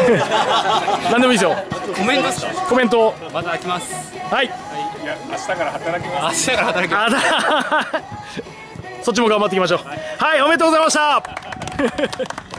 何でもいいですよ。 コメントですか？ コメント。 また来ます。 はい。 いや、明日から働きます。 明日から働きます。 そっちも頑張っていきましょう。はい、おめでとうございました。